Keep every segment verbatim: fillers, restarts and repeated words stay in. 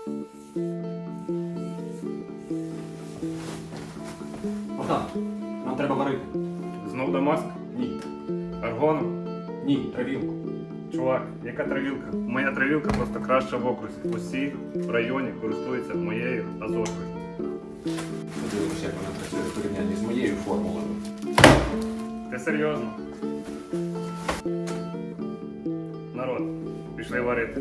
Богдан, нам треба варити. Знов Дамаск? Ні. Аргоном? Ні, травілку. Чувак, яка травілка? Моя травілка просто краща в окрузі. Усі в районі користуються моєю азотою. Подивимося, як вона працює в порівнянні з моєю формулою. Ти серйозно? Народ, пішли варити.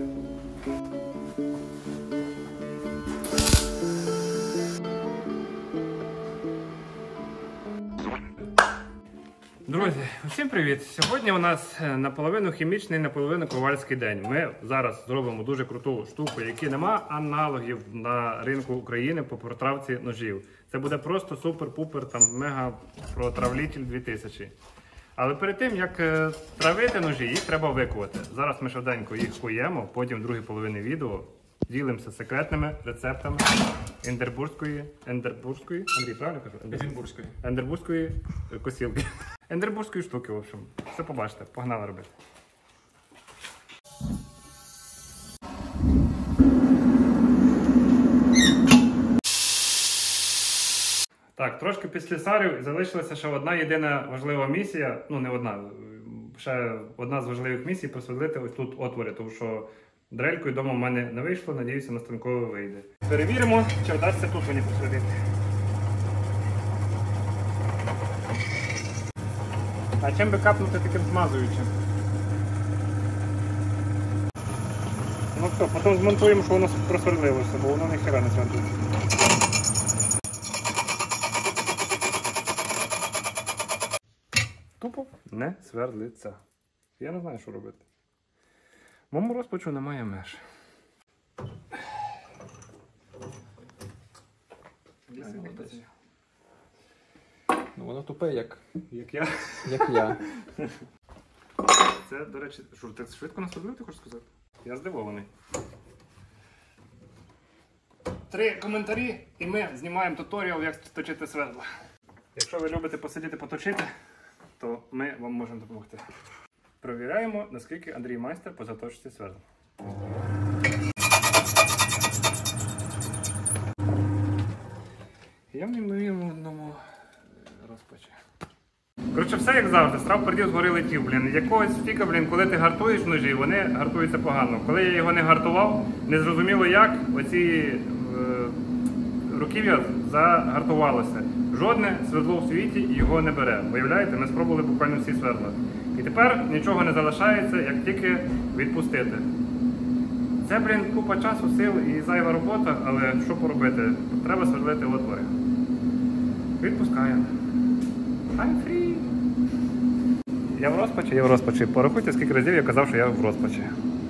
Друзі, усім привіт! Сьогодні у нас наполовину хімічний, наполовину ковальський день. Ми зараз зробимо дуже круту штуку, які нема аналогів на ринку України по протравці ножів. Це буде просто супер-пупер, там мега протравлітель дві тисячі. Але перед тим, як травити ножі, їх треба викувати. Зараз ми швиденько їх куємо, потім в другій половині відео ділимося секретними рецептами ендербурзької, ендербурзької, Андрій, правильно кажу? Ендербурзької. Ендербурзької косілки. Ендербурзької штуки, в общем. Все побачите, погнали робити. Так, трошки підслюсарів, і залишилася ще одна єдина важлива місія, ну не одна, ще одна з важливих місій просвітлити ось тут отвори, тому що дрелькою вдома в мене не вийшло, надіюся, на станково вийде. Перевіримо, чи вдасться тут мені просвітлити. А чим би капнути таким змазуючим? Ну все, потім змонтуємо, що воно просверлилося, бо воно ніхера не свердлиться. Тупо не свердлиться. Я не знаю, що робити. Моєму розпачу немає меж. Ну воно тупе, як, Як я. як я. Це, до речі, що, так швидко насверлив, ти хочеш сказати? Я здивований. Три коментарі, і ми знімаємо туторіал, як точити свердла. Якщо ви любите посидіти поточити, то ми вам можемо допомогти. Провіряємо, наскільки Андрій майстер по заточці свердла. Я в неймовірному розпачі. Коротше, все як завжди, страв пердів згори летів, блін. Якогось фіка, блін, коли ти гартуєш ножі, вони гартуються погано. Коли я його не гартував, незрозуміло як, оці е, руків'я загартувалося. Жодне свердло в світі його не бере. Виявляєте, ми спробували буквально всі свердла. І тепер нічого не залишається, як тільки відпустити. Це, блін, купа часу, сил і зайва робота, але що поробити? Треба свердлити в отворі. Відпускаємо. I'm free. Я в розпачі, я в розпачі. Порахуйте, скільки разів я казав, що я в розпачі.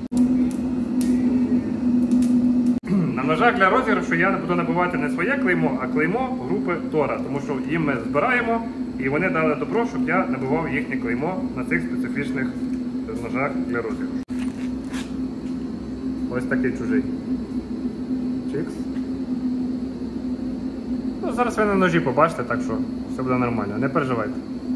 На ножах для розіграшу я буду набивати не своє клеймо, а клеймо групи Тора. Тому що їм ми збираємо, і вони дали добро, щоб я набивав їхнє клеймо на цих специфічних ножах для розіграшу. Ось такий чужий. Чикс. Ну, зараз ви на ножі побачите, так що все буде нормально, не переживайте.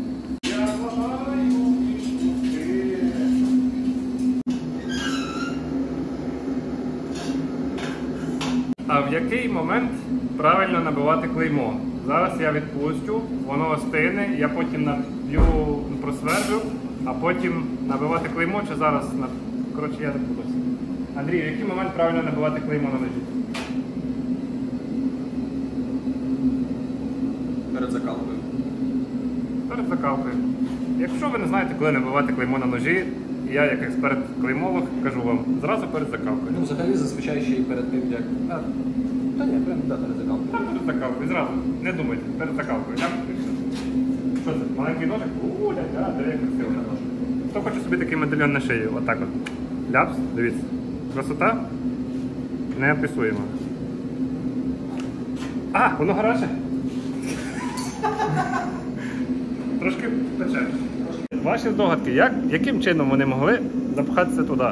А в який момент правильно набивати клеймо? Зараз я відпустю, воно остине, я потім наб'ю, просверджу, а потім набивати клеймо, чи зараз... Коротше, я так буду. Андрій, в який момент правильно набивати клеймо на ножі? Перед закалкою. Перед закалкою. Якщо ви не знаєте, коли набивати клеймо на ножі, я, як експерт-клеймолог, кажу вам, зразу перед закалкою. Ну, взагалі, зазвичай ще й перед тим, як... А, та ні, прямо да, перед закалкою. Так, перед закалкою, зразу. Не думайте, перед закалкою. Ляп, і все. Що це? Маленький ножик? Ууу, ля-ля, диви, як красиво. Хто хоче собі такий медальйон на шиї? Отак от. Ляпс, дивіться. Красота? Не описуємо. А, воно гаряче. Трошки пече. Ваші здогадки, як, яким чином вони могли запхатися туди?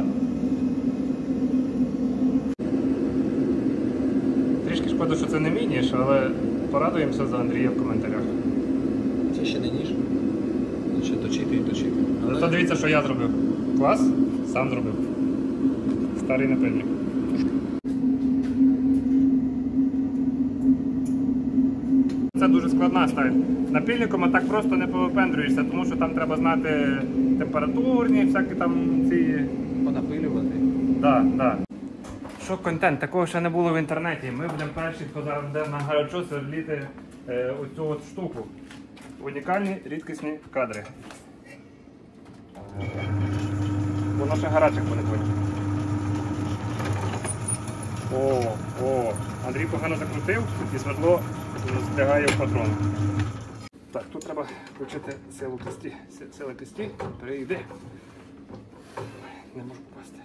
Трішки шкода, що це не мій ніж, але порадуємося за Андрія в коментарях. Це ще не ніж. Ще точити і точити. Але... То дивіться, що я зробив. Клас, сам зробив. Старий напильник. Це дуже складна сталь. Напільником так просто не повипендрюєшся, тому що там треба знати температурні, всякі там ці... Понапилювати. Да, да. Що контент? Такого ще не було в інтернеті. Ми будемо перші, хто зараз буде на гарячу сверліти е, оцю от штуку. Унікальні, рідкісні кадри. Воно ще гарячих буде потім. О, о, Андрій погано закрутив і свердло збігає в патрон. Так, тут треба включити силу кисті. Сила кисті перейде. Не можу попасти.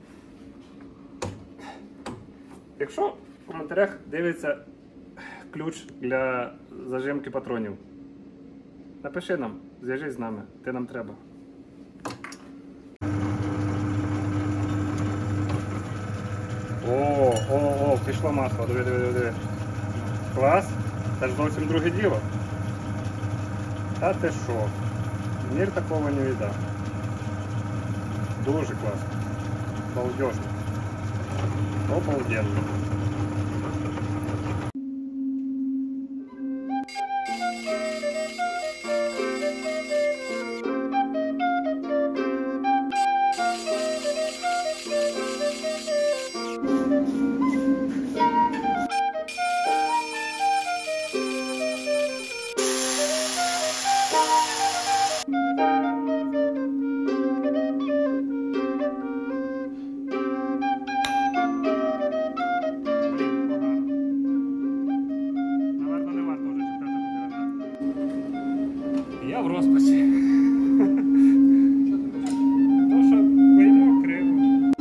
Якщо в коментарях дивиться ключ для зажимки патронів, напиши нам, зв'яжись з нами, ти нам треба. О, о, о, пішло масло, диви, диви, диви. Клас, це ж зовсім друге діло. Та ти що? Мір такого не видав. Дуже класно. Балдежно. Обалденно. Я в розпачі. То, що клеймо криво.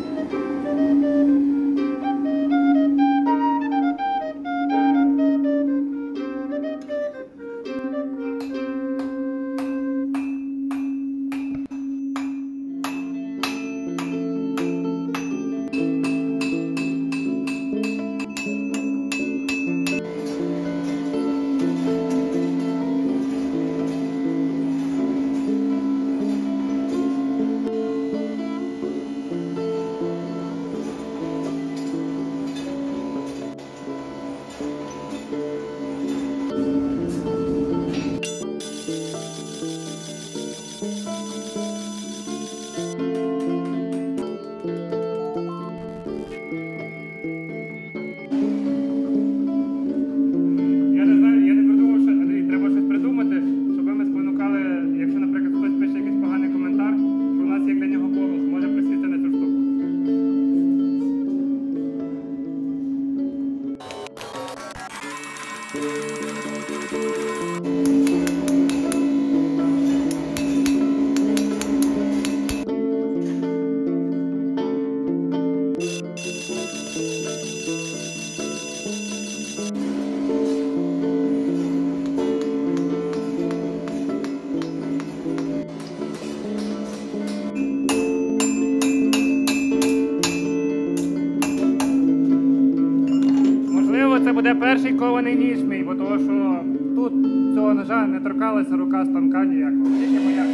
Це буде перший кований ніж мій, бо того, що тут цього ножа не торкалася рука станка ніякого. Тільки моя.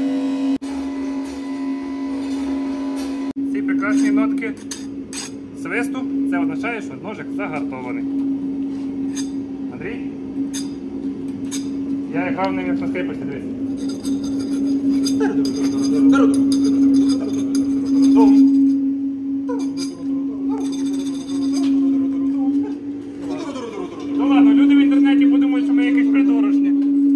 Ці прекрасні нотки свисту, це означає, що ножик загартований. Андрій? Я грав ним як на скрипочці, дивись. Ну ладно, люди в інтернеті подумають, що ми якісь придурочні.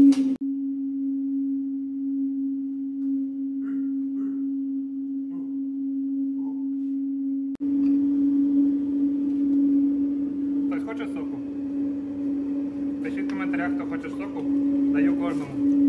Хтось хоче соку? Пишіть в коментарях, хто хоче соку. Даю кожному.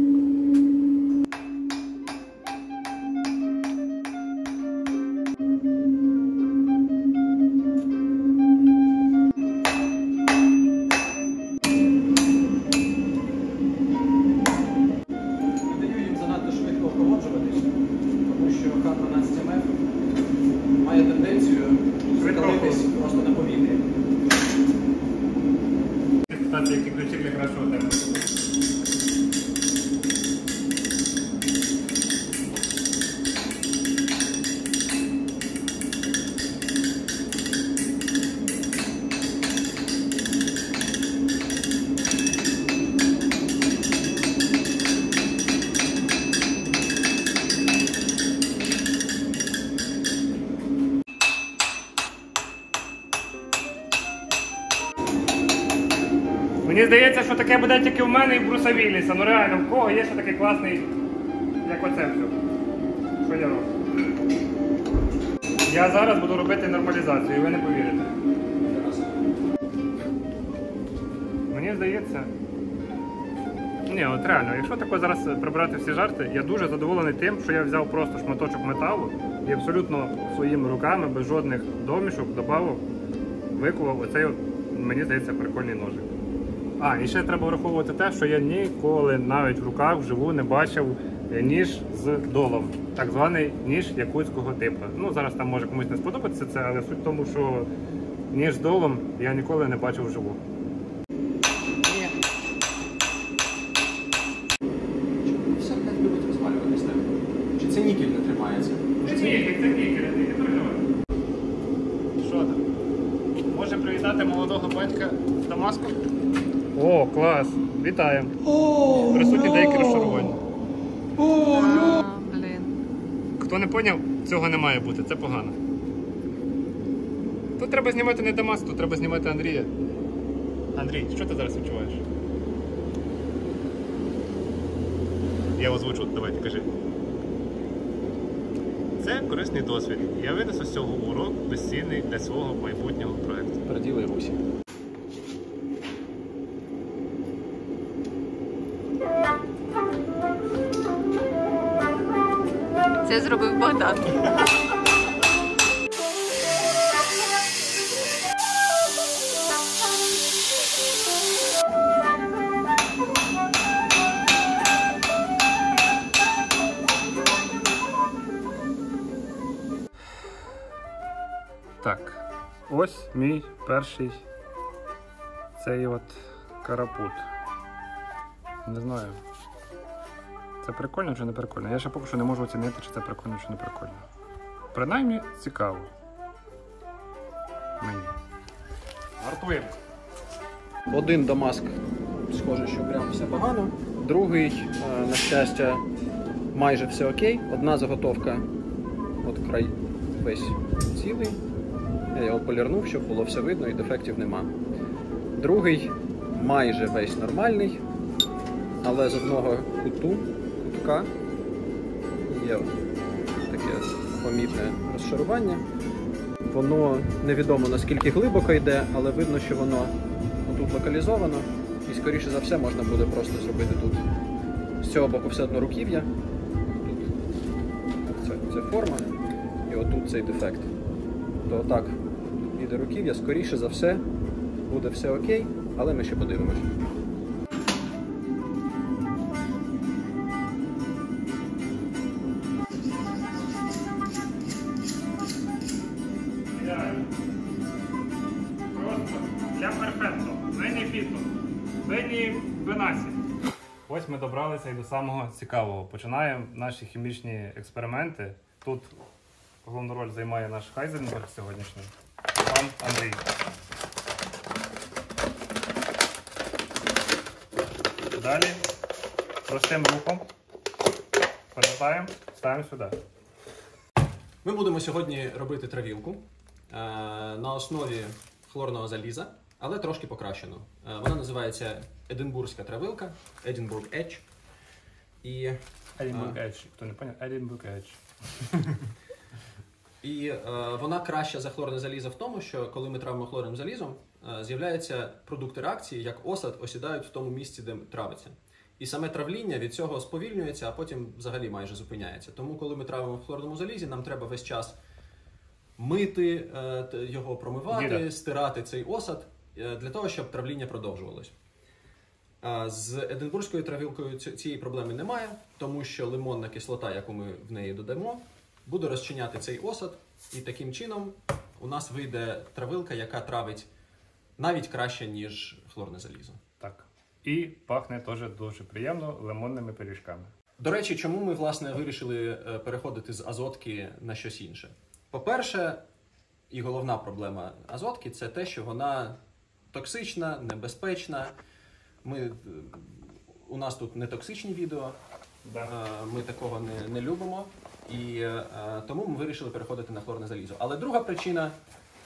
Тому що Х дванадцять ем еф має тенденцію закалитись просто на повітрі. Питати, які ключі для кращого тебе. Мені здається, що таке буде тільки в мене і в Бруса Вілліса. Ну реально, в кого є ще такий класний, як оце все. Що я роблю? Я зараз буду робити нормалізацію, і ви не повірите. Мені здається... Ні, от реально, якщо тако зараз прибрати всі жарти, я дуже задоволений тим, що я взяв просто шматочок металу і абсолютно своїми руками, без жодних домішок, добавок, викував оцей, от, мені здається, прикольний ножик. А, і ще треба враховувати те, що я ніколи навіть в руках вживу не бачив ніж з долом. Так званий ніж якутського типу. Ну, зараз там може комусь не сподобатися це, але суть в тому, що ніж з долом я ніколи не бачив вживу. Все блядь, любить розвалюватись, так? Чи це нікель не тримається? Це нікель, це нікель, не переживай. Що там? Може привітати молодого батька з Дамаску? О, клас! Вітаємо! Присутні деякі розчарування. О, блін. Хто не поняв, цього не має бути, це погано. Тут треба знімати не Дамаск, тут треба знімати Андрія. Андрій, що ти зараз відчуваєш? Я озвучу, давайте, кажи. Це корисний досвід. Я винесу з цього урок безцінний для свого майбутнього проєкту. Переділий Русі. Це зробив Богдан. Так, ось мій перший цей от карапут. Не знаю. Це прикольно чи не прикольно? Я ще поки що не можу оцінити, чи це прикольно чи не прикольно. Принаймні цікаво. Мені. Гартуємо. Один Дамаск, схоже, що прям все погано. Другий, е, на щастя, майже все окей. Одна заготовка, от край весь цілий. Я його полірнув, щоб було все видно і дефектів нема. Другий майже весь нормальний, але з одного куту, кутка є таке помітне розшарування. Воно невідомо наскільки глибоко йде, але видно, що воно тут локалізовано. І скоріше за все можна буде просто зробити тут з цього боку все одно руків'я. Тут це, це форма і отут цей дефект. То отак іде руків'я, скоріше за все буде все окей, але ми ще подивимось. Просто для перфетто. Вені фіто. Вені бенасі. Ось ми добралися і до самого цікавого. Починаємо наші хімічні експерименти. Тут головну роль займає наш Хайзенберг сьогоднішній. Пан Андрій. Далі простим рухом перевертаємо, ставимо сюди. Ми будемо сьогодні робити травілку е, на основі хлорного заліза, але трошки покращену. Е, вона називається Единбурзька травилка, Edinburgh Edge. І, Edinburgh Edge. Хто не поняв? Edinburgh Edge. І е, вона краща за хлорне залізо в тому, що коли ми травимо хлорним залізом, е, з'являються продукти реакції, як осад осідають в тому місці, де травиться. І саме травління від цього сповільнюється, а потім взагалі майже зупиняється. Тому, коли ми травимо в хлорному залізі, нам треба весь час мити, е, його промивати, Діда. стирати цей осад, е, для того, щоб травління продовжувалось. Е, з единбурзькою травілкою цієї проблеми немає, тому що лимонна кислота, яку ми в неї додамо, буде розчиняти цей осад, і таким чином у нас вийде травилка, яка травить навіть краще, ніж хлорне залізо. Так. І пахне теж дуже приємно лимонними пиріжками. До речі, чому ми, власне, вирішили е, переходити з азотки на щось інше? По-перше, і головна проблема азотки – це те, що вона токсична, небезпечна. Ми, е, у нас тут не токсичні відео, Да. е, ми такого не, не любимо, і е, тому ми вирішили переходити на хлорне залізо. Але друга причина –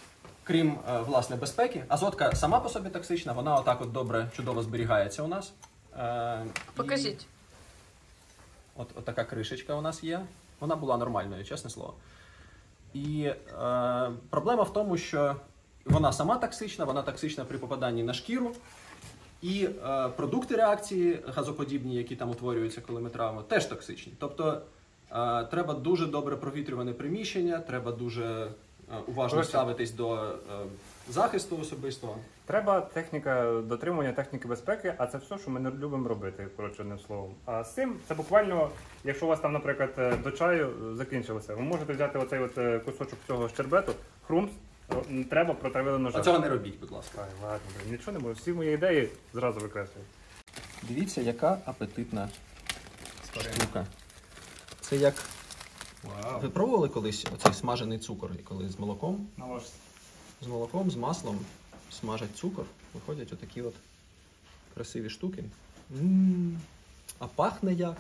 крім е, власне безпеки, азотка сама по собі токсична, вона отак от добре, чудово зберігається у нас. Е, Покажіть. І от, от така кришечка у нас є. Вона була нормальною, чесне слово. І е, проблема в тому, що вона сама токсична, вона токсична при попаданні на шкіру. І е, продукти реакції газоподібні, які там утворюються, коли ми травимо, теж токсичні. Тобто е, треба дуже добре провітрюване приміщення, треба дуже е, уважно Коротше. ставитись до е, захисту особистого. Треба техніка дотримування техніки безпеки, а це все, що ми не любимо робити, коротше, одним словом. А з цим це буквально, якщо у вас там, наприклад, е, до чаю закінчилося, ви можете взяти оцей от е, кусочок цього щербету, хрумс, ро- треба протравили ножа. А цього не робіть, будь ласка. Ай, ладно, блін, нічого не можу. Всі мої ідеї зразу викреслюю. Дивіться, яка апетитна штука. Це як... Вау. Ви пробували колись оцей смажений цукор, коли з молоком? На ложці. З молоком, з маслом смажать цукор, виходять отакі от красиві штуки. М, А пахне як.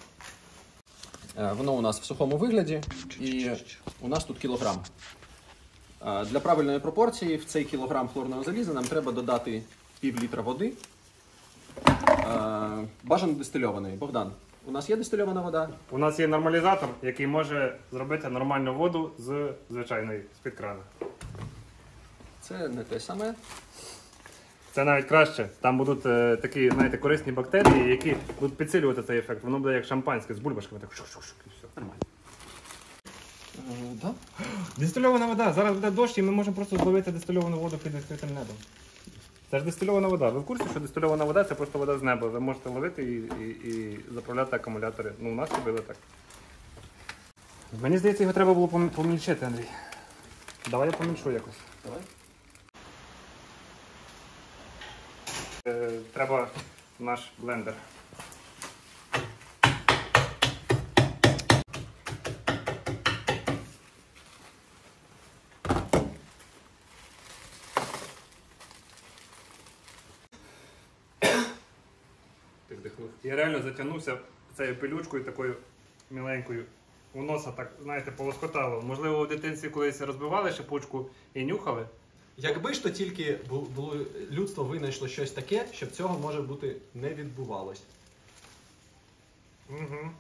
Е, Воно у нас в сухому вигляді, і у нас тут кілограм. Е, Для правильної пропорції в цей кілограм хлорного заліза нам треба додати пів літра води. Е, Бажано дистильованої. Богдан, у нас є дистильована вода? У нас є нормалізатор, який може зробити нормальну воду з звичайної, з-під крана. Це не те саме. Це навіть краще. Там будуть е, такі, знаєте, корисні бактерії, які будуть підсилювати цей ефект. Воно буде як шампанське з бульбашками, так шук-шук-шук і все. Нормально. Е, да? Дистильована вода. Зараз буде дощ і ми можемо просто зловити дистильовану воду під відкритим небом. Це ж дистильована вода. Ви в курсі, що дистильована вода це просто вода з неба. Ви можете ловити і, і, і заправляти акумулятори. Ну, у нас робили так. Мені здається, його треба було пом- помільчити, Андрій. Давай я помільшу якось. Давай. Е, треба наш блендер. Ти вдихнув. Я реально затягнувся цією пилючкою такою міленькою. У носа так, знаєте, полоскотало. Можливо, в дитинстві колись розбивали шипучку і нюхали. Якби ж то тільки бу- було людство винайшло щось таке, щоб цього може бути не відбувалось. Угу.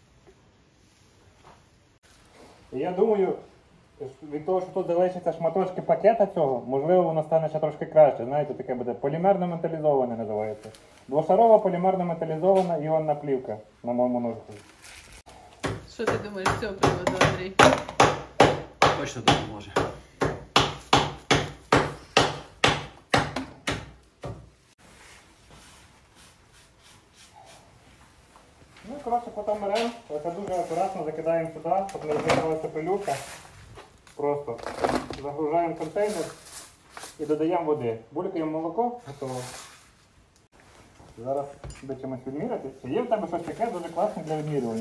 Я думаю, від того, що тут залишаться шматочки пакета цього, можливо, воно стане ще трошки краще. Знаєте, таке буде полімерно металізоване називається. Двошарова полімерно металізована іонна плівка на моєму ножику. Що ти думаєш з цього приводу, Андрій? Точно допоможе. Ну, коротше, потім беремо, це дуже акуратно закидаємо сюди, щоб не розбиралася пилюка. Просто загружаємо контейнер і додаємо води. Булькаємо молоко, готово. Зараз буде чимось відміряти. Чи є в тебе щось таке дуже класне для відмірювання?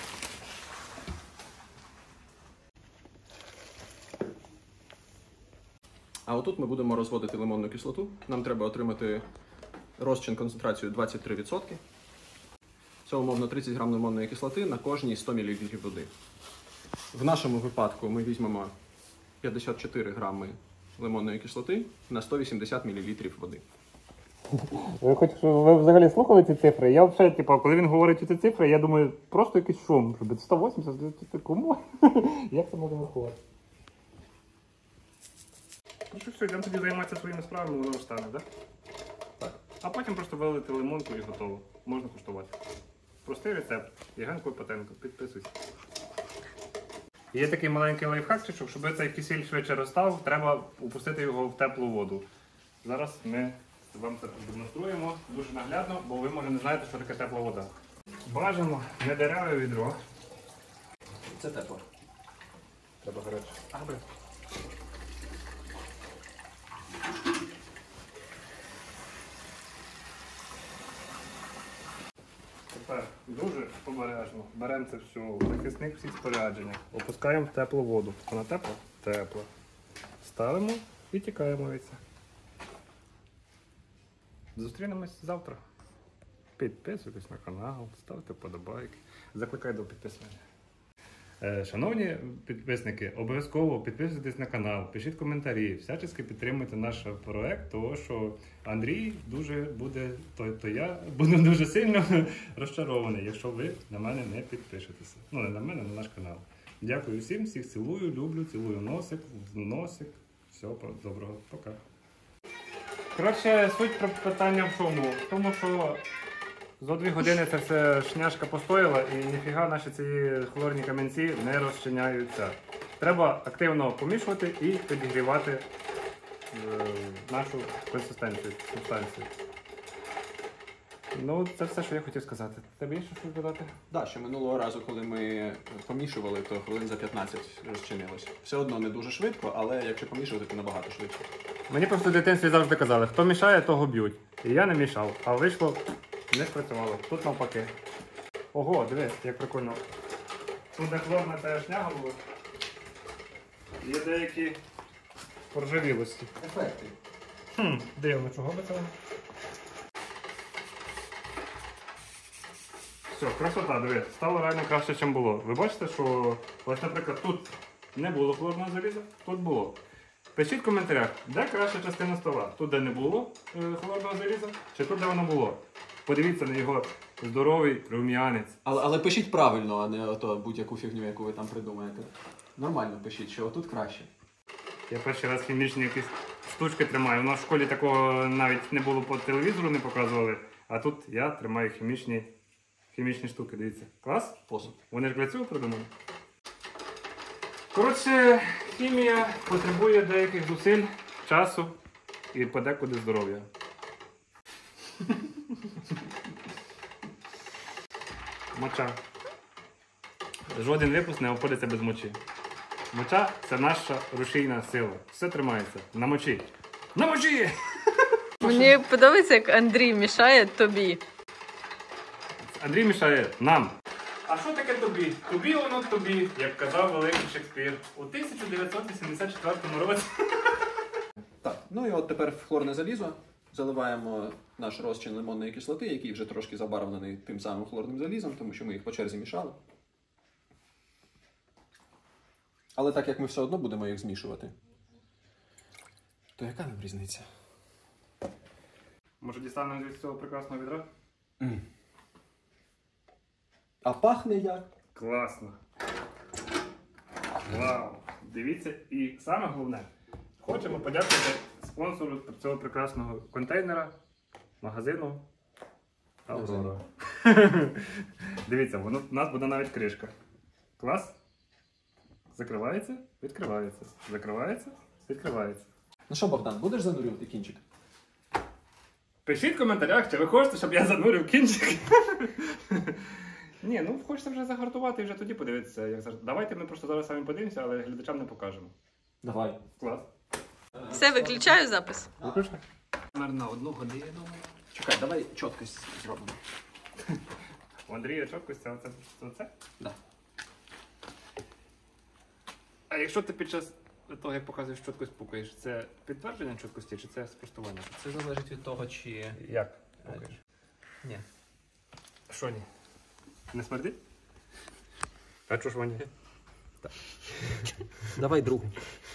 А отут ми будемо розводити лимонну кислоту. Нам треба отримати розчин концентрацію двадцять три відсотки. Це умовно тридцять грам лимонної кислоти на кожні сто мілілітрів води. В нашому випадку ми візьмемо п'ятдесят чотири грами лимонної кислоти на сто вісімдесят мілілітрів води. Ви хоч ви взагалі слухали ці цифри? Я взагалі, типу, коли він говорить ці цифри, я думаю, просто якийсь шум. Щоб сто вісімдесят, кому? Як це можна врахувати? Ну що, все, йдемо тоді займатися своїми справами, воно встане, так? Так. А потім просто вилити лимонку і готово. Можна куштувати. Простий рецепт. Євген Клопотенко. Підписуйся. Є такий маленький лайфхак, що щоб цей кисіль швидше розстав, треба опустити його в теплу воду. Зараз ми вам це продемонструємо дуже наглядно, бо ви, може, не знаєте, що таке тепла вода. Бажано не дереве відро. Це тепло. Треба гаряче. А, блин. Тепер дуже обережно беремо це все, захисник всіх спорядження, опускаємо в теплу воду. Вона тепла? Тепла. Ставимо і тікаємо від це. Зустрінемось завтра. Підписуйтесь на канал, ставте вподобайки. Закликаю до підписання. Шановні підписники, обов'язково підписуйтесь на канал, пишіть коментарі, всячески підтримуйте наш проект, тому що Андрій дуже буде, то, то я буду дуже сильно розчарований, якщо ви на мене не підпишетеся. Ну, не на мене, на наш канал. Дякую всім, всіх цілую, люблю, цілую носик, в носик. Всього доброго, пока. Коротше, суть про питання в чому? В тому, що за дві години ця вся шняшка постояла і ніфіга наші ці хлорні камінці не розчиняються. Треба активно помішувати і підігрівати е, нашу консистенцію, субстанцію. Ну, це все, що я хотів сказати. Тебе є щось додати? Так, да, ще минулого разу, коли ми помішували, то хвилин за п'ятнадцять розчинилось. Все одно не дуже швидко, але якщо помішувати, то набагато швидше. Мені просто в дитинстві завжди казали, хто мішає, того б'ють. І я не мішав, а вийшло, не спрацювало. Тут навпаки. Ого, дивись, як прикольно. Тут де хлорна та шняга була. Є деякі поржавілості. Ефекти. Хм, дивно, чого би це? Все, красота, дивись, стало реально краще, ніж було. Ви бачите, що, ось, наприклад, тут не було хлорного заліза, тут було. Пишіть в коментарях, де краща частина стола? Тут, де не було е, хлорного заліза, чи тут, де воно було? Подивіться на його здоровий рум'янець. Але, але пишіть правильно, а не ото будь-яку фігню, яку ви там придумаєте. Нормально пишіть, що тут краще. Я перший раз хімічні якісь штучки тримаю. У нас в школі такого навіть не було по телевізору, не показували. А тут я тримаю хімічні, хімічні штуки, дивіться. Клас? Посуд. Вони ж для цього придумали. Коротше, хімія потребує деяких зусиль, часу і подекуди здоров'я. Моча. Жоден випуск не обходиться без мочі. Моча – це наша рушійна сила. Все тримається. На мочі. На мочі! Мені подобається, як Андрій мішає тобі. Андрій мішає нам. А що таке тобі? Тобі воно тобі, як казав великий Шекспір у тисяча дев'ятсот вісімдесят четвертому році. Так, ну і от тепер в хлорне залізо заливаємо наш розчин лимонної кислоти, який вже трошки забарвлений тим самим хлорним залізом, тому що ми їх по черзі мішали. Але так як ми все одно будемо їх змішувати, то яка нам різниця? Може дістанемо з цього прекрасного відра? Mm. А пахне як? Класно. Вау! Дивіться, і саме головне, хочемо подякувати спонсору цього прекрасного контейнера, магазину Аврора. Дивіться, воно, у нас буде навіть кришка. Клас? Закривається, відкривається. Закривається, відкривається. Ну що, Богдан, будеш занурювати кінчик? Пишіть в коментарях, чи ви хочете, щоб я занурив кінчик. Ні, ну хочеться вже загартувати і вже тоді подивитися. Як зар... Давайте ми просто зараз самі подивимося, але глядачам не покажемо. Давай. Клас. Все, виключаю запис. Виключно? На одну годину. Чекай, давай чіткость зробимо. У Андрія чіткость, а це, це це? Да. А якщо ти під час того, як показуєш чіткость, пукаєш, це підтвердження чіткості чи це спростування? Це залежить від того, чи... Як пукаєш? Ні. Що ні? Не смердить? А чого ж воні? Давай другу.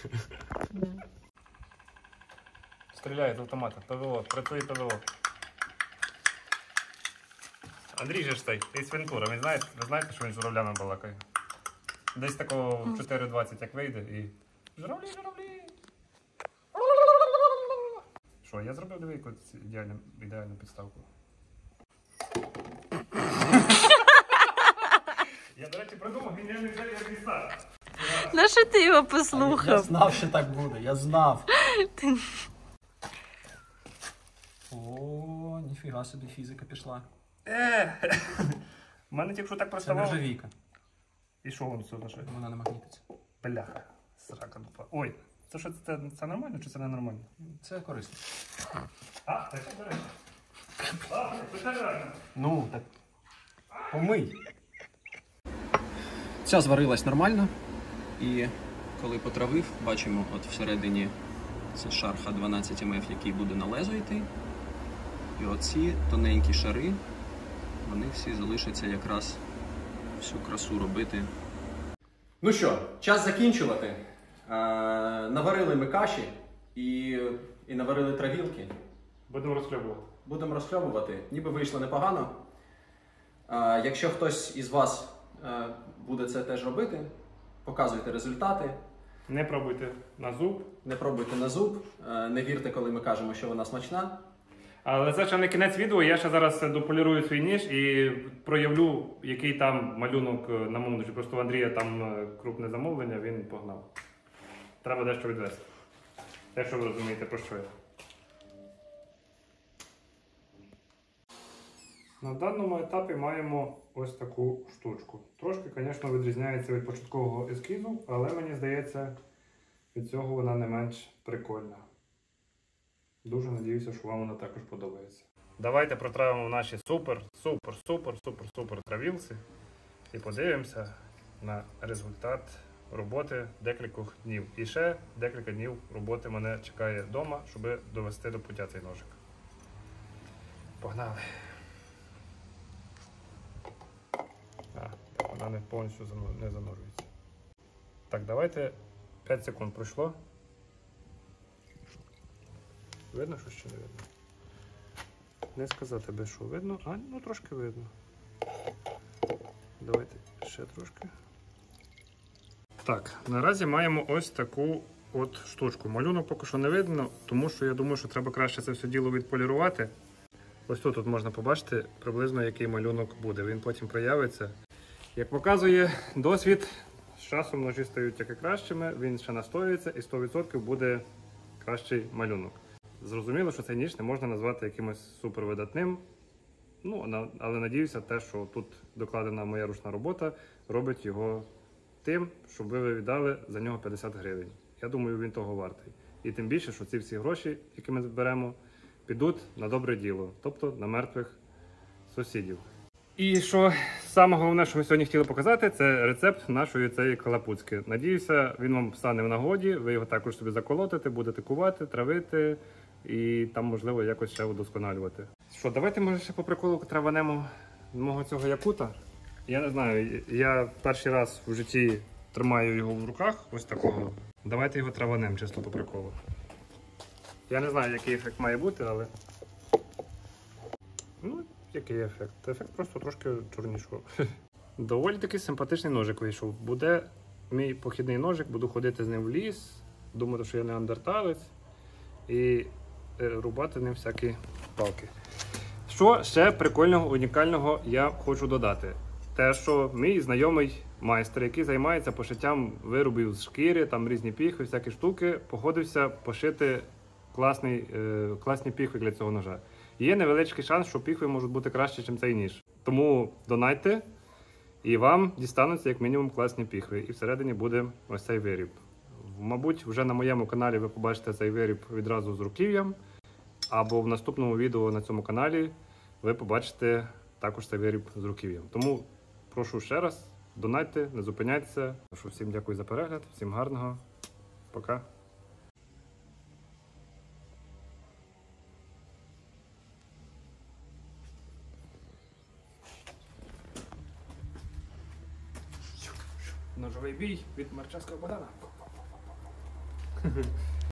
Стріляє з автомата. ПВО. Працює ПВО. Андрій же ж цей, із Вентура. Ви знаєте, ви знаєте, що він з журавлями балакає? Десь такого в чотири двадцять як вийде і... Журавлі, журавлі! Що, я зробив, диви, яку ідеальну, ідеальну підставку. Я, до речі, придумав геніальний ідею як ліса. На що ти його Я послухав? знав, що так буде, я знав. О, ніфіга собі фізика пішла. Е, у мене тільки що так Це приставало. нержавійка. І що воно сюди? Що? Вона не магнітиться. Бляха. Срака дупа. Ой, це що, це, це нормально чи це не нормально? Це корисно. А, це до речі. А, це реально. Ну, так помий. Ця зварилась нормально. І коли потравив, бачимо, от всередині це шар Х дванадцять ем еф, який буде на лезо йти. І оці тоненькі шари, вони всі залишаться якраз всю красу робити. Ну що, час закінчувати. Е, наварили ми каші і, і наварили травілки. Будемо розхльобувати. Будемо розхльобувати. Ніби вийшло непогано. Е, якщо хтось із вас е, буде це теж робити, показуйте результати. Не пробуйте на зуб. Не пробуйте на зуб, е, не вірте, коли ми кажемо, що вона смачна. Але це ще не кінець відео, я ще зараз дополірую свій ніж і проявлю, який там малюнок на моєму ножі. Просто у Андрія там крупне замовлення, він погнав. Треба дещо відвести. Якщо ви розумієте, про що я. На даному етапі маємо ось таку штучку. Трошки, звісно, відрізняється від початкового ескізу, але мені здається, від цього вона не менш прикольна. Дуже надіюся, що вам вона також подобається. Давайте протравимо наші супер, супер, супер, супер, супер травілці і подивимося на результат роботи декількох днів. І ще декілька днів роботи мене чекає вдома, щоб довести до пуття цей ножик. Погнали! А, так, вона не повністю не занурюється. Так, давайте п'ять секунд пройшло. Видно, що ще не видно? Не сказати би, що видно, а ну трошки видно. Давайте ще трошки. Так, наразі маємо ось таку от штучку. Малюнок поки що не видно, тому що я думаю, що треба краще це все діло відполірувати. Ось тут, тут можна побачити приблизно, який малюнок буде. Він потім проявиться. Як показує досвід, з часом ножі стають тільки кращими, він ще настоюється і сто відсотків буде кращий малюнок. Зрозуміло, що цей ніж не можна назвати якимось супервидатним, ну, але надіюся, те, що тут докладена моя ручна робота, робить його тим, щоб ви віддали за нього п'ятдесят гривень. Я думаю, він того вартий. І тим більше, що ці всі гроші, які ми зберемо, підуть на добре діло, тобто на мертвих сусідів. І що саме головне, що ми сьогодні хотіли показати, це рецепт нашої цієї калапуцьки. Надіюся, він вам стане в нагоді, ви його також собі заколотите, будете кувати, травити і там, можливо, якось ще удосконалювати. Що, давайте, може, ще по приколу траванемо мого цього якута. Я не знаю, я перший раз в житті тримаю його в руках, ось такого. Давайте його траванемо, чисто по приколу. Я не знаю, який ефект має бути, але... Ну, який ефект? Ефект просто трошки чорнішого. Доволі таки симпатичний ножик вийшов. Буде мій похідний ножик, буду ходити з ним в ліс, думати, що я неандерталець, і рубати ним всякі палки. Що ще прикольного, унікального я хочу додати? Те, що мій знайомий майстер, який займається пошиттям виробів з шкіри, там різні піхви, всякі штуки, погодився пошити класний, е, класні піхви для цього ножа. Є невеличкий шанс, що піхви можуть бути краще, ніж цей ніж. Тому донайте, і вам дістануться як мінімум класні піхви. І всередині буде ось цей виріб. Мабуть, вже на моєму каналі ви побачите цей виріб відразу з руків'ям, або в наступному відео на цьому каналі ви побачите також цей виріб з руків'ям. Тому прошу ще раз, донайте, не зупиняйтеся. Всім дякую за перегляд, всім гарного, пока. Ножовий бій від Марчевського Богдана.